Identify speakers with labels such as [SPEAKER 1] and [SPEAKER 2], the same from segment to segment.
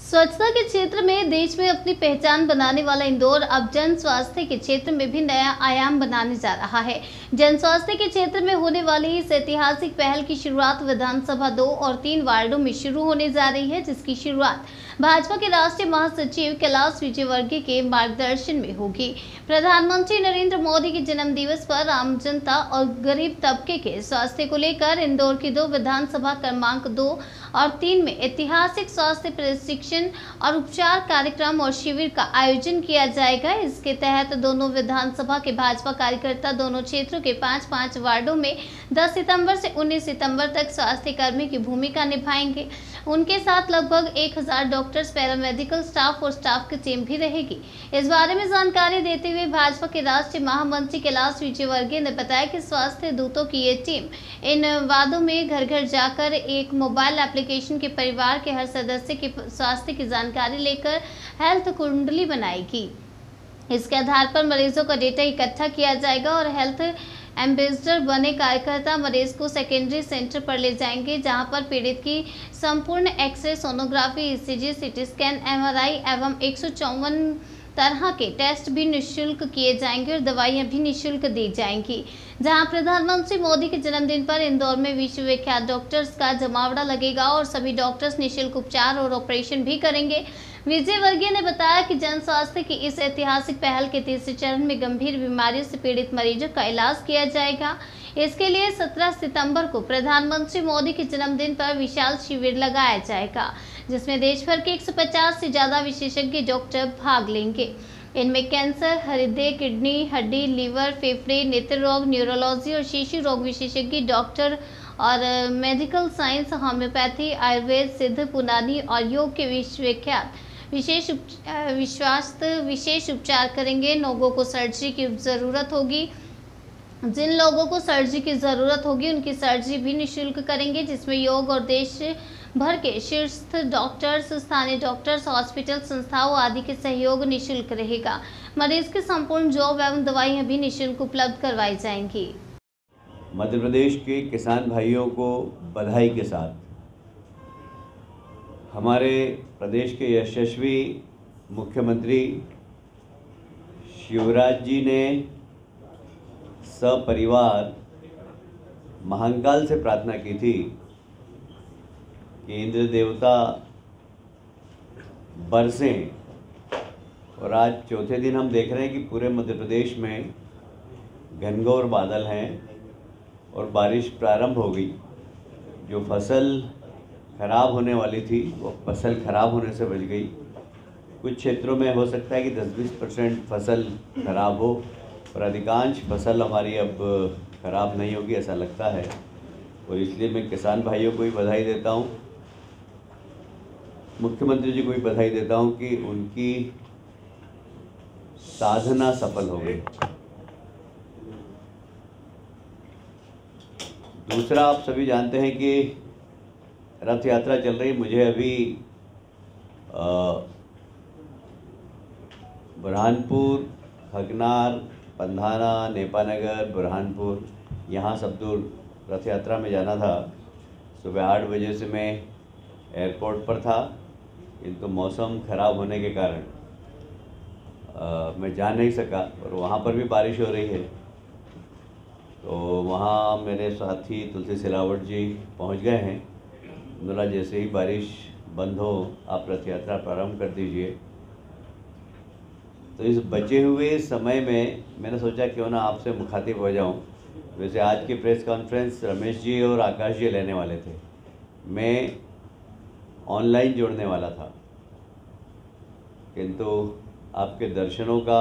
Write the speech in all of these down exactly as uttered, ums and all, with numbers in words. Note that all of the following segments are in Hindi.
[SPEAKER 1] स्वच्छता के क्षेत्र में देश में अपनी पहचान बनाने वाला इंदौर अब जन स्वास्थ्य के क्षेत्र में भी नया आयाम बनाने जा रहा है। जन स्वास्थ्य के क्षेत्र में होने वाली इस ऐतिहासिक पहल की शुरुआत विधानसभा दो और तीन वार्डों में शुरू होने जा रही है, जिसकी शुरुआत भाजपा के राष्ट्रीय महासचिव कैलाश विजयवर्गीय के मार्गदर्शन में होगी। प्रधानमंत्री नरेंद्र मोदी के जन्म दिवस पर आम जनता और गरीब तबके के स्वास्थ्य को लेकर इंदौर की दो विधानसभा क्रमांक दो और तीन में ऐतिहासिक स्वास्थ्य प्रशिक्षण और उपचार कार्यक्रम और शिविर का आयोजन किया जाएगा। इसके तहत दोनों विधानसभा के भाजपा कार्यकर्ता दोनों क्षेत्रों के पाँच पाँच वार्डों में दस सितंबर से उन्नीस सितंबर तक स्वास्थ्य कर्मी की भूमिका निभाएंगे। उनके साथ लगभग एक हजार डॉक्टर्स, पैरामेडिकल स्टाफ और स्टाफ की टीम भी रहेगी। इस बारे में जानकारी देते हुए भाजपा के राष्ट्रीय महामंत्री कैलाश विजयवर्गीय ने बताया कि स्वास्थ्य दूतों की ये टीम इन वार्डों में घर घर जाकर एक मोबाइल एप्लीकेशन के परिवार के हर सदस्य के स्वास्थ्य की जानकारी लेकर हेल्थ कुंडली बनाएगी। इसके आधार पर मरीजों का डेटा इकट्ठा किया जाएगा और हेल्थ एम्बेसडर बने कार्यकर्ता मरीज को सेकेंडरी सेंटर पर ले जाएंगे, जहां पर पीड़ित की संपूर्ण x-ray, sonography, ECG, CT scan, MRI एवं एक सौ चौवन तरह के टेस्ट भी निःशुल्क किए जाएंगे और दवाइयां भी निःशुल्क दी जाएंगी। जहां प्रधानमंत्री मोदी के जन्मदिन पर इंदौर में विश्वविख्यात डॉक्टर्स का जमावड़ा लगेगा और सभी डॉक्टर्स निःशुल्क उपचार और ऑपरेशन भी करेंगे। विजयवर्गीय ने बताया कि जन स्वास्थ्य की इस ऐतिहासिक पहल के तीसरे चरण में गंभीर बीमारियों से पीड़ित मरीजों का इलाज किया जाएगा। इसके लिए सत्रह सितंबर को प्रधानमंत्री मोदी के जन्मदिन पर विशाल शिविर लगाया जाएगा, जिसमें देश भर के एक सौ पचास से ज्यादा विशेषज्ञ डॉक्टर भाग लेंगे। इनमें कैंसर, हृदय, किडनी, हड्डी, लीवर, फेफड़े, नेत्र रोग, न्यूरोलॉजी और शिशु रोग विशेषज्ञ डॉक्टर और मेडिकल साइंस, होम्योपैथी, आयुर्वेद, सिद्ध, पुरानी और योग के विश्वविख्यात विशेष विश्वास विशेष उपचार करेंगे। लोगों को सर्जरी की ज़रूरत होगी जिन लोगों को सर्जरी की ज़रूरत होगी उनकी सर्जरी भी निःशुल्क करेंगे, जिसमें योग और देश भर के शीर्ष डॉक्टर्स, स्थानीय डॉक्टर्स, हॉस्पिटल संस्थाओं आदि के सहयोग निःशुल्क रहेगा। मरीज के संपूर्ण जॉब एवं दवाइयाँ भी निःशुल्क उपलब्ध करवाई जाएंगी।
[SPEAKER 2] मध्य प्रदेश के किसान भाइयों को बधाई के साथ हमारे प्रदेश के यशस्वी मुख्यमंत्री शिवराज जी ने सपरिवार महाकाल से प्रार्थना की थी कि इंद्र देवता बरसें, और आज चौथे दिन हम देख रहे हैं कि पूरे मध्य प्रदेश में घनघोर बादल हैं और बारिश प्रारंभ हो गई। जो फसल खराब होने वाली थी वो फसल खराब होने से बच गई। कुछ क्षेत्रों में हो सकता है कि दस बीस परसेंट फसल खराब हो, और अधिकांश फसल हमारी अब खराब नहीं होगी ऐसा लगता है। और इसलिए मैं किसान भाइयों को भी बधाई देता हूँ, मुख्यमंत्री जी को भी बधाई देता हूँ कि उनकी साधना सफल हो गई। दूसरा, आप सभी जानते हैं कि रथ यात्रा चल रही। मुझे अभी बुरहानपुर, खगनार, पंधाना, नेपानगर, बुरहानपुर, यहाँ सब दूर रथ यात्रा में जाना था। सुबह आठ बजे से मैं एयरपोर्ट पर था, किंतु मौसम ख़राब होने के कारण आ, मैं जा नहीं सका, और वहाँ पर भी बारिश हो रही है। तो वहाँ मेरे साथी तुलसी सिलावट जी पहुँच गए हैं। बोला जैसे ही बारिश बंद हो आप रथ यात्रा प्रारंभ कर दीजिए। तो इस बचे हुए समय में मैंने सोचा क्यों ना आपसे मुखातिब हो जाऊं। वैसे आज की प्रेस कॉन्फ्रेंस रमेश जी और आकाश जी लेने वाले थे, मैं ऑनलाइन जोड़ने वाला था, किंतु आपके दर्शनों का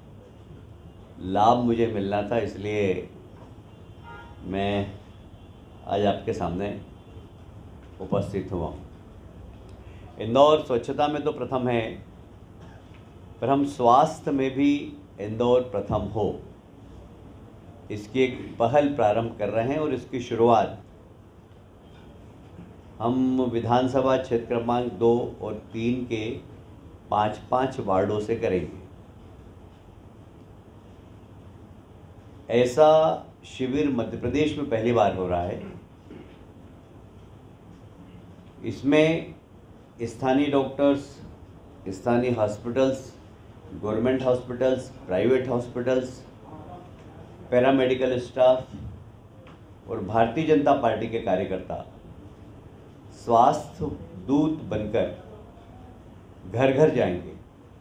[SPEAKER 2] लाभ मुझे मिलना था, इसलिए मैं आज आपके सामने उपस्थित हुआ। इंदौर स्वच्छता में तो प्रथम है, पर हम स्वास्थ्य में भी इंदौर प्रथम हो, इसकी एक पहल प्रारंभ कर रहे हैं। और इसकी शुरुआत हम विधानसभा क्षेत्र क्रमांक दो और तीन के पाँच पाँच वार्डों से करेंगे। ऐसा शिविर मध्य प्रदेश में पहली बार हो रहा है। इसमें स्थानीय डॉक्टर्स, स्थानीय hospitals, government hospitals, private hospitals, paramedical staff और भारतीय जनता पार्टी के कार्यकर्ता स्वास्थ्य दूत बनकर घर घर जाएंगे।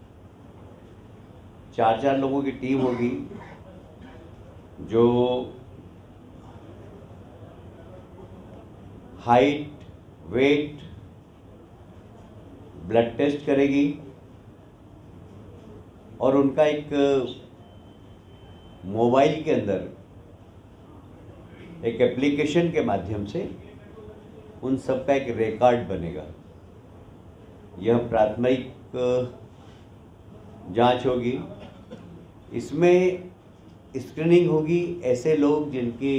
[SPEAKER 2] चार चार लोगों की टीम होगी जो हाइट, वेट, ब्लड टेस्ट करेगी और उनका एक मोबाइल के अंदर एक एप्लीकेशन के माध्यम से उन सब का एक रिकॉर्ड बनेगा। यह प्राथमिक जांच होगी। इसमें स्क्रीनिंग होगी ऐसे लोग जिनकी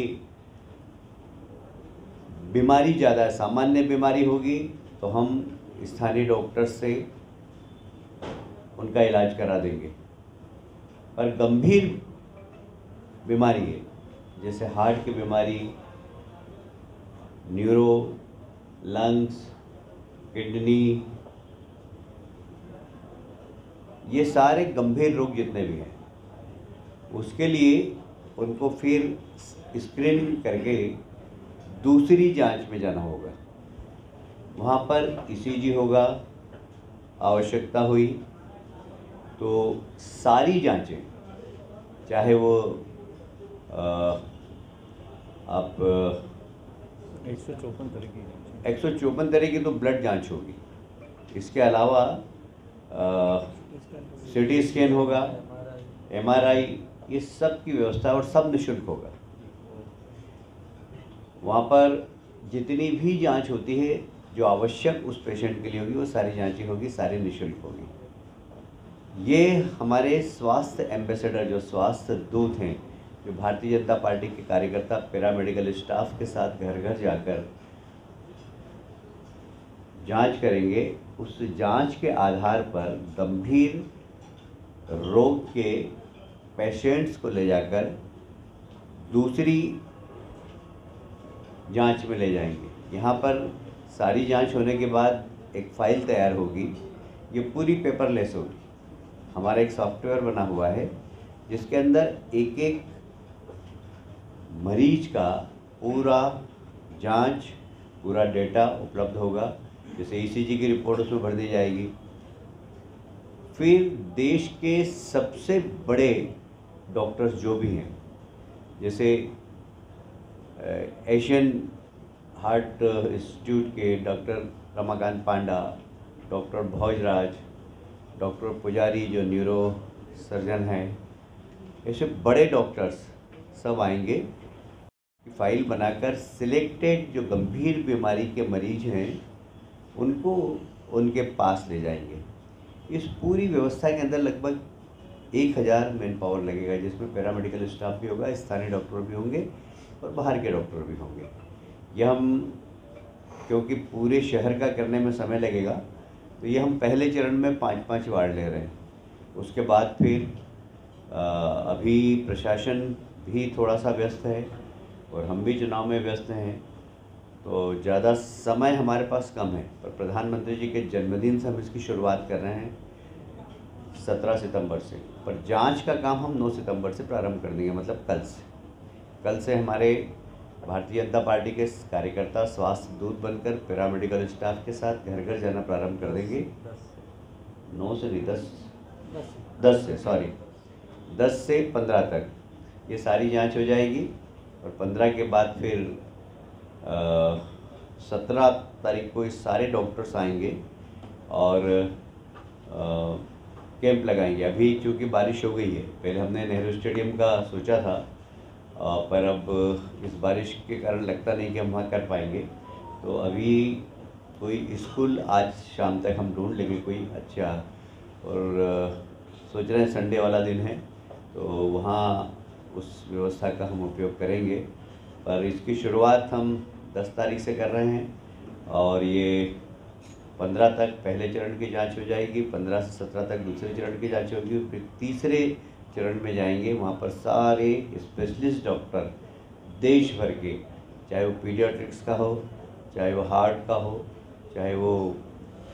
[SPEAKER 2] बीमारी ज़्यादा सामान्य बीमारी होगी तो हम स्थानीय डॉक्टर से उनका इलाज करा देंगे। पर गंभीर बीमारी है जैसे हार्ट की बीमारी, न्यूरो, लंग्स, किडनी, ये सारे गंभीर रोग जितने भी हैं उसके लिए उनको फिर स्क्रीनिंग करके दूसरी जांच में जाना होगा। वहाँ पर ईसीजी होगा, आवश्यकता हुई तो सारी जांचें, चाहे वो आ, आप
[SPEAKER 3] एक सौ चौपन तरह की
[SPEAKER 2] एक सौ चौपन तरह की तो ब्लड जांच होगी। इसके अलावा सीटी स्कैन होगा, एमआरआई, ये सब की व्यवस्था और सब निःशुल्क होगा। वहाँ पर जितनी भी जांच होती है जो आवश्यक उस पेशेंट के लिए होगी वो सारी जांचें होगी, सारी निःशुल्क होगी। ये हमारे स्वास्थ्य एम्बेसडर, जो स्वास्थ्य दूत हैं, जो भारतीय जनता पार्टी के कार्यकर्ता पैरामेडिकल स्टाफ के साथ घर घर जाकर जांच करेंगे। उस जांच के आधार पर गंभीर रोग के पेशेंट्स को ले जाकर दूसरी जांच में ले जाएंगे। यहाँ पर सारी जांच होने के बाद एक फ़ाइल तैयार होगी, ये पूरी पेपरलेस होगी। हमारा एक सॉफ्टवेयर बना हुआ है जिसके अंदर एक एक मरीज का पूरा जांच, पूरा डेटा उपलब्ध होगा। जैसे ईसीजी की रिपोर्ट उसमें भर दी जाएगी। फिर देश के सबसे बड़े डॉक्टर्स जो भी हैं, जैसे एशियन हार्ट इंस्टीट्यूट के doctor Ramakant Panda, doctor Bhojraj, doctor Pujari जो न्यूरो सर्जन हैं, ऐसे बड़े डॉक्टर्स सब आएंगे। फाइल बनाकर सिलेक्टेड जो गंभीर बीमारी के मरीज हैं उनको उनके पास ले जाएंगे। इस पूरी व्यवस्था के अंदर लगभग एक हज़ार मैन पावर लगेगा, जिसमें पैरामेडिकल स्टाफ भी होगा, स्थानीय डॉक्टर भी होंगे और बाहर के डॉक्टर भी होंगे। यह हम, क्योंकि पूरे शहर का करने में समय लगेगा, तो ये हम पहले चरण में पाँच पाँच वार्ड ले रहे हैं। उसके बाद फिर आ, अभी प्रशासन भी थोड़ा सा व्यस्त है और हम भी चुनाव में व्यस्त हैं, तो ज़्यादा समय हमारे पास कम है। पर प्रधानमंत्री जी के जन्मदिन से हम इसकी शुरुआत कर रहे हैं सत्रह सितंबर से, पर जांच का काम हम नौ सितंबर से प्रारंभ कर देंगे, मतलब कल से। कल से हमारे भारतीय जनता पार्टी के कार्यकर्ता स्वास्थ्य दूत बनकर पैरामेडिकल स्टाफ के साथ घर घर जाना प्रारंभ कर देंगे। नौ से नहीं दस दस से सॉरी दस से पंद्रह तक ये सारी जांच हो जाएगी और पंद्रह के बाद फिर सत्रह तारीख को इस सारे डॉक्टर्स आएंगे और आ, कैंप लगाएंगे। अभी चूँकि बारिश हो गई है, पहले हमने नेहरू स्टेडियम का सोचा था, आ, पर अब इस बारिश के कारण लगता नहीं कि हम वहाँ कर पाएंगे। तो अभी कोई स्कूल आज शाम तक हम ढूंढ लेंगे कोई अच्छा, और आ, सोच रहे हैं संडे वाला दिन है तो वहाँ उस व्यवस्था का हम उपयोग करेंगे। पर इसकी शुरुआत हम दस तारीख से कर रहे हैं और ये पंद्रह तक पहले चरण की जांच हो जाएगी, पंद्रह से सत्रह तक दूसरे चरण की जांच होगी, फिर तीसरे चरण में जाएंगे। वहाँ पर सारे स्पेशलिस्ट डॉक्टर देश भर के, चाहे वो पीडियाट्रिक्स का हो, चाहे वो हार्ट का हो, चाहे वो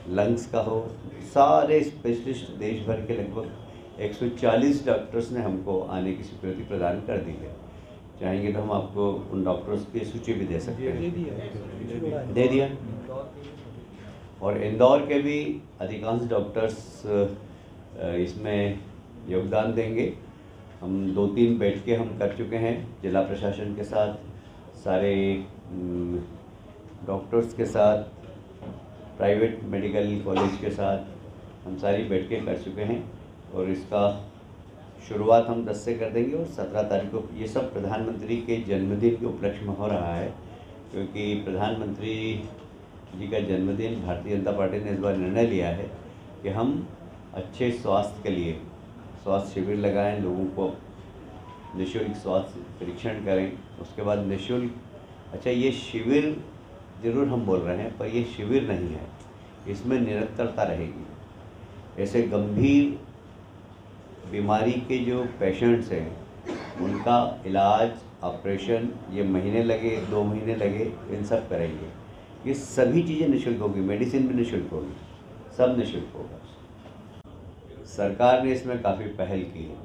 [SPEAKER 2] लंग्स का हो, सारे स्पेशलिस्ट देश भर के लगभग एक सौ चालीस डॉक्टर्स ने हमको आने की स्वीकृति प्रदान कर दी है। चाहेंगे तो हम आपको उन डॉक्टर्स की सूची भी दे सकते हैं। दे दिया। और इंदौर के भी अधिकांश डॉक्टर्स इसमें योगदान देंगे। हम दो तीन बैठकें हम कर चुके हैं जिला प्रशासन के साथ, सारे डॉक्टर्स के साथ, प्राइवेट मेडिकल कॉलेज के साथ हम सारी बैठकें कर चुके हैं और इसका शुरुआत हम दस से कर देंगे और सत्रह तारीख को ये सब प्रधानमंत्री के जन्मदिन के उपलक्ष्य में हो रहा है, क्योंकि प्रधानमंत्री जी का जन्मदिन भारतीय जनता पार्टी ने इस बार निर्णय लिया है कि हम अच्छे स्वास्थ्य के लिए स्वास्थ्य शिविर लगाएं, लोगों को निःशुल्क स्वास्थ्य परीक्षण करें, उसके बाद निःशुल्क, अच्छा ये शिविर ज़रूर हम बोल रहे हैं पर ये शिविर नहीं है, इसमें निरंतरता रहेगी। ऐसे गंभीर बीमारी के जो पेशेंट्स हैं उनका इलाज, ऑपरेशन, ये महीने लगे, दो महीने लगे, इन सब करेंगे। ये सभी चीज़ें निःशुल्क होगी, मेडिसिन भी निःशुल्क होगी, सब निःशुल्क होगा। सरकार ने इसमें काफ़ी पहल की है।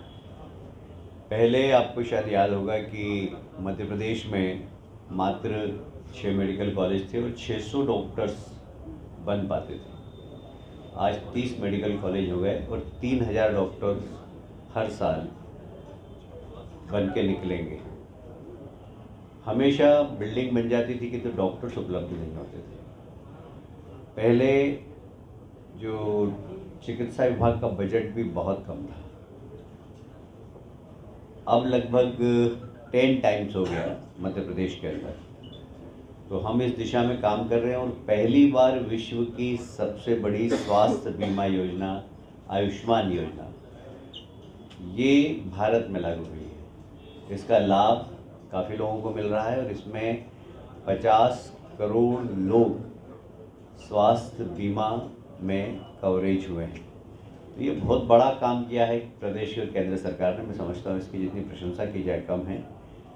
[SPEAKER 2] पहले आपको शायद याद होगा कि मध्य प्रदेश में मात्र छः मेडिकल कॉलेज थे और छह सौ डॉक्टर्स बन पाते थे। आज तीस मेडिकल कॉलेज हो गए और तीन हज़ार डॉक्टर्स हर साल बन के निकलेंगे। हमेशा बिल्डिंग बन जाती थी कि तो डॉक्टर्स उपलब्ध नहीं होते थे। पहले जो चिकित्सा विभाग का बजट भी बहुत कम था, अब लगभग टेन टाइम्स हो गया मध्य प्रदेश के अंदर। तो हम इस दिशा में काम कर रहे हैं और पहली बार विश्व की सबसे बड़ी स्वास्थ्य बीमा योजना आयुष्मान योजना ये भारत में लागू हुई है। इसका लाभ काफ़ी लोगों को मिल रहा है और इसमें पचास करोड़ लोग स्वास्थ्य बीमा में कवरेज हुए हैं। तो ये बहुत बड़ा काम किया है प्रदेश और केंद्र सरकार ने। मैं समझता हूँ इसकी जितनी प्रशंसा की जाए कम है।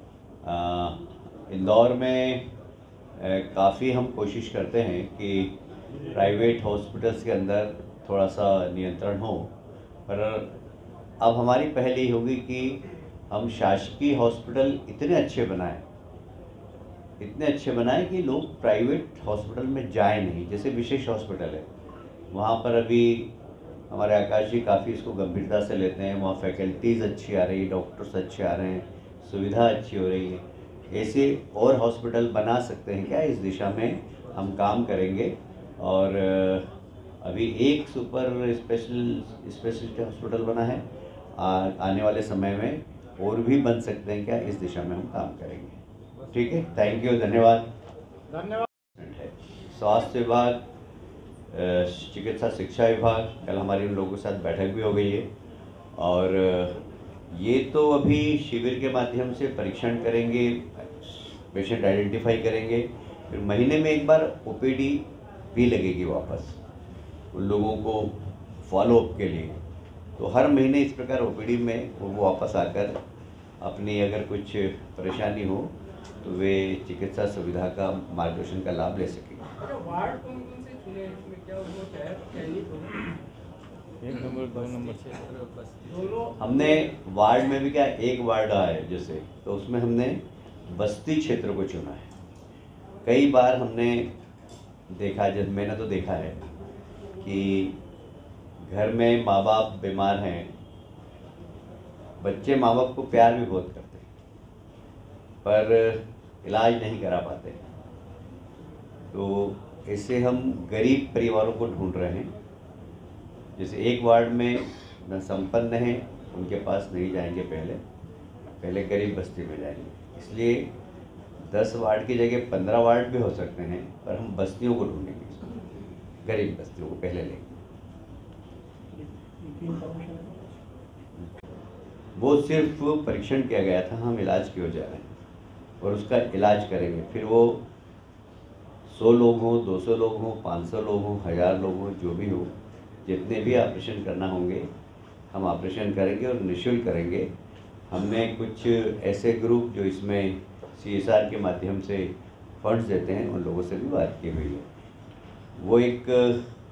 [SPEAKER 2] इंदौर में काफ़ी हम कोशिश करते हैं कि प्राइवेट हॉस्पिटल्स के अंदर थोड़ा सा नियंत्रण हो, पर अब हमारी पहल यही होगी कि हम शासकीय हॉस्पिटल इतने अच्छे बनाएं इतने अच्छे बनाएं कि लोग प्राइवेट हॉस्पिटल में जाएं नहीं। जैसे विशेष हॉस्पिटल है, वहाँ पर अभी हमारे आकाश जी काफ़ी इसको गंभीरता से लेते हैं। वहाँ फैकल्टीज़ अच्छी आ रही है, डॉक्टर्स अच्छे आ रहे हैं, सुविधा अच्छी हो रही है। ऐसे और हॉस्पिटल बना सकते हैं क्या, इस दिशा में हम काम करेंगे। और अभी एक सुपर स्पेशल स्पेशलिटी हॉस्पिटल बना है, आ, आने वाले समय में और भी बन सकते हैं क्या, इस दिशा में हम काम करेंगे। ठीक है, थैंक यू, धन्यवाद।
[SPEAKER 3] धन्यवाद।
[SPEAKER 2] स्वास्थ्य विभाग, चिकित्सा शिक्षा विभाग, कल हमारी उन लोगों के साथ बैठक भी हो गई है और ये तो अभी शिविर के माध्यम से परीक्षण करेंगे, पेशेंट आइडेंटिफाई करेंगे, फिर महीने में एक बार ओपीडी भी लगेगी वापस उन लोगों को फॉलोअप के लिए। तो हर महीने इस प्रकार ओपीडी में वो वापस आकर अपनी अगर कुछ परेशानी हो तो वे चिकित्सा सुविधा का, मार्गदर्शन का लाभ ले सकेंगे।
[SPEAKER 4] वार्ड कौन कौन से चुने इसमें, क्या वो शहर चयनित होगा?
[SPEAKER 3] एक नंबर, दो नंबर से
[SPEAKER 4] दोनों
[SPEAKER 2] हमने वार्ड में भी क्या एक वार्ड है जैसे, तो उसमें हमने बस्ती क्षेत्र को चुना है। कई बार हमने देखा, जब मैंने तो देखा है कि घर में माँ बाप बीमार हैं, बच्चे माँ बाप को प्यार भी बहुत करते हैं पर इलाज नहीं करा पाते। तो इससे हम गरीब परिवारों को ढूंढ रहे हैं। जैसे एक वार्ड में न संपन्न हैं, उनके पास नहीं जाएंगे, पहले पहले गरीब बस्ती में जाएंगे। इसलिए दस वार्ड की जगह पंद्रह वार्ड भी हो सकते हैं, पर हम बस्तियों को ढूंढेंगे, गरीब बस्तियों को पहले लेंगे। वो सिर्फ परीक्षण किया गया था, हम इलाज की ओर जा रहे हैं और उसका इलाज करेंगे। फिर वो सौ लोग हों, दो सौ लोग हों, पाँच सौ लोग हों, हज़ार लोग हों, जो भी हो, जितने भी ऑपरेशन करना होंगे हम ऑपरेशन करेंगे और निःशुल्क करेंगे। हमने कुछ ऐसे ग्रुप जो इसमें सी एस आर के माध्यम से फंड्स देते हैं, उन लोगों से भी बात की हुई है। वो एक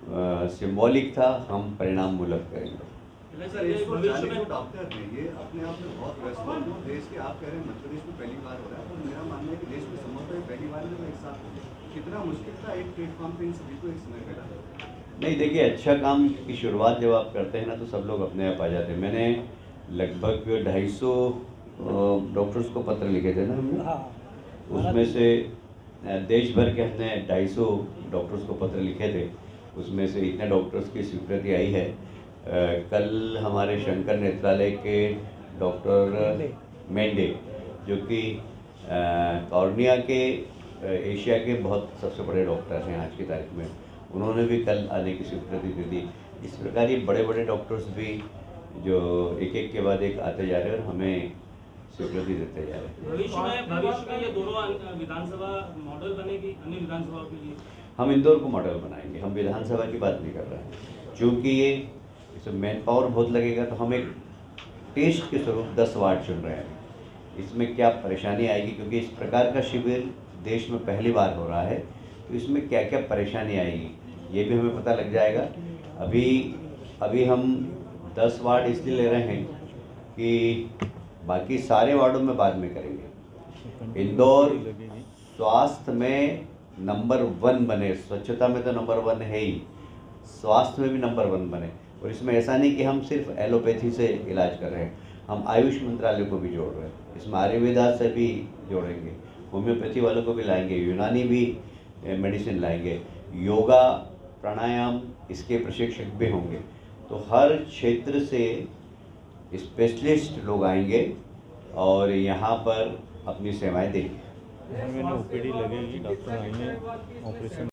[SPEAKER 2] सिंबॉलिक था, हम परिणाम मूलक करेंगे।
[SPEAKER 5] सर, एक सौ चालीस जो डॉक्टर हैं ये अपने आप में बहुत व्यस्त हैं। जो देश के आप कह रहे हैं मध्य प्रदेश में पहली बार हो रहा है, तो मेरा मानना है कि देश में संभवतः पहली बार में एक साथ हो गया। कितना मुश्किल था एक प्लेटफॉर्म पे इन सभी को एक समय पे लाना?
[SPEAKER 2] नहीं, देखिए, अच्छा काम की शुरुआत जब आप करते हैं ना तो सब लोग अपने आप आ जाते हैं। मैंने लगभग ढाई सौ डॉक्टर्स को पत्र लिखे थे ना हमने, उसमें से देश भर के हमने ढाई सौ डॉक्टर्स को पत्र लिखे थे, उसमें से इतने डॉक्टर्स की स्वीकृति आई है। आ, कल हमारे शंकर नेत्रालय के डॉक्टर मेंडे, जो कि कॉर्निया के आ, एशिया के बहुत सबसे बड़े डॉक्टर हैं आज की तारीख में, उन्होंने भी कल आने की स्वीकृति दे दी। इस प्रकार ये बड़े बड़े डॉक्टर्स भी जो एक एक के बाद एक आते जा रहे हैं और हमें स्वीकृति देते जा रहे हैं।
[SPEAKER 6] भविष्य में भविष्य में ये दोनों विधानसभा मॉडल बनेगी अन्य विधानसभाओं के लिए? हम
[SPEAKER 2] इंदौर को मॉडल बनाएंगे, हम विधानसभा की बात नहीं कर रहे हैं। क्योंकि ये इसमें मैन पावर बहुत लगेगा, तो हम एक टेस्ट के स्वरूप दस वार्ड चुन रहे हैं। इसमें क्या परेशानी आएगी, क्योंकि इस प्रकार का शिविर देश में पहली बार हो रहा है, तो इसमें क्या क्या परेशानी आएगी ये भी हमें पता लग जाएगा। अभी अभी हम दस वार्ड इसलिए ले रहे हैं कि बाकी सारे वार्डों में बाद में करेंगे। इंदौर स्वास्थ्य में नंबर वन बने, स्वच्छता में तो नंबर वन है ही, स्वास्थ्य में भी नंबर वन बने। और इसमें ऐसा नहीं कि हम सिर्फ एलोपैथी से इलाज कर रहे हैं, हम आयुष मंत्रालय को भी जोड़ रहे हैं, इसमें आयुर्वेदा से भी जोड़ेंगे, होम्योपैथी वालों को भी लाएंगे, यूनानी भी मेडिसिन लाएंगे, योगा प्राणायाम इसके प्रशिक्षक भी होंगे। तो हर क्षेत्र से स्पेशलिस्ट लोग आएंगे और यहाँ पर अपनी सेवाएं देंगे।
[SPEAKER 3] ओपीडी लगेगी, डॉक्टर आएंगे, ऑपरेशन